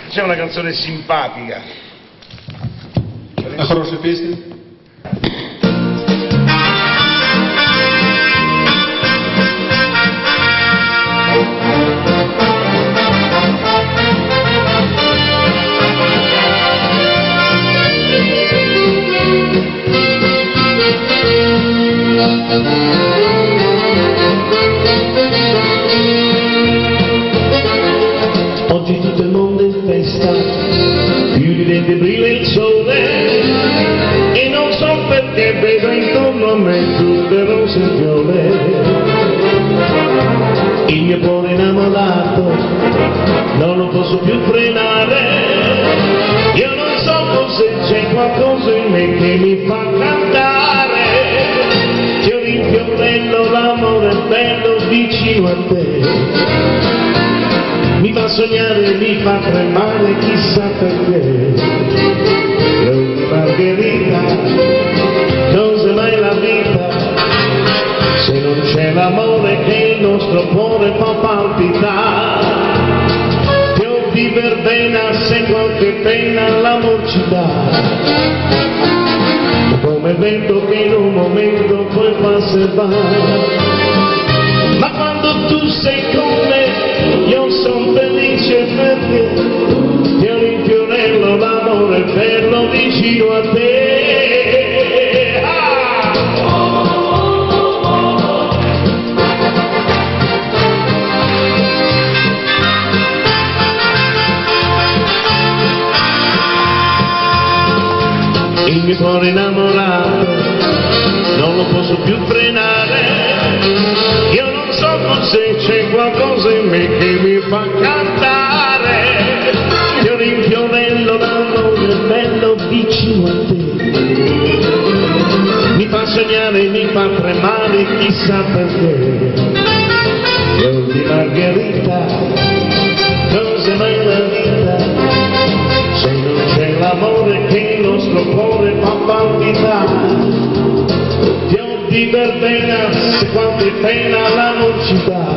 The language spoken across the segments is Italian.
C'è una canzone simpatica. А хорошая песня? Oggi tutto il mondo è in festa, più di 20 brilla il sole, e non so perché vedo intorno a me tutte rose e fiole. Il mio cuore innamorato non lo posso più frenare, io non so forse c'è qualcosa in me che mi fa cantare. Fiori in fiorello, l'amore è bello vicino a te, mi fa sognare, mi fa tremare, chissà perché. Margherita, cos'è mai la vita se non c'è l'amore che il nostro cuore fa palpitare? Fior di verbena, se qualche pena l'amor ci dà, come vento che in un momento poi passa e va. Ma quando tu sei con me io son felice perché fiori in fiorello, l'amore è bello vicino a te. Ah! Il mio cuore innamorato non lo posso più frenare, io non so forse c'è qualcosa in me che mi fa cantare. Fiori in fiorello, l'amore è bello vicino a te, mi fa sognare, mi fa tremare, chissà perché. Fior di Margherita, cos'è mai la vita se non c'è l'amore che il nostro cuore fa palpitare? Fior di verbena, se qualche pena l'amor ci dà,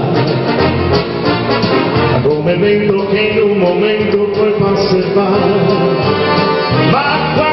come vento che in un momento poi passa e va. Ma